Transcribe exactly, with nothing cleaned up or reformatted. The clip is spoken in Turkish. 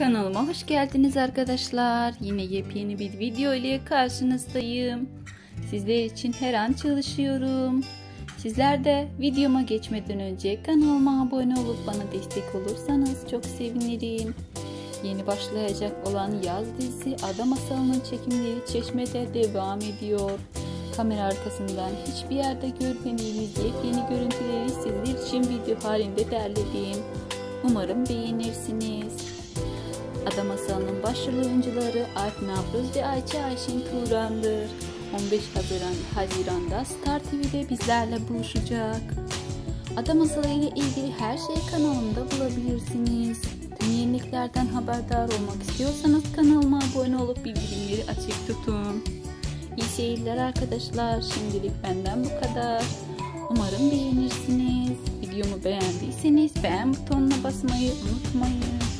Kanalıma hoş geldiniz arkadaşlar. Yine yepyeni bir video ile karşınızdayım. Sizler için her an çalışıyorum. Sizler de videoma geçmeden önce kanalıma abone olup bana destek olursanız çok sevinirim. Yeni başlayacak olan yaz dizisi Ada Masalı'nın çekimleri Çeşme'de devam ediyor. Kamera arkasından hiçbir yerde görmediğimiz yepyeni görüntüleri sizler için video halinde derledim. Umarım beğenirsiniz. Ada Masalı'nın başrol oyuncuları Alp Navruz ve Ayça Ayşin Turan'dır. on beş Haziran'da Star T V'de bizlerle buluşacak. Ada Masalı ile ilgili her şeyi kanalımda bulabilirsiniz. Tüm yeniliklerden haberdar olmak istiyorsanız kanalıma abone olup bildirimleri açık tutun. İyi seyirler arkadaşlar. Şimdilik benden bu kadar. Umarım beğenirsiniz. Videomu beğendiyseniz beğen butonuna basmayı unutmayın.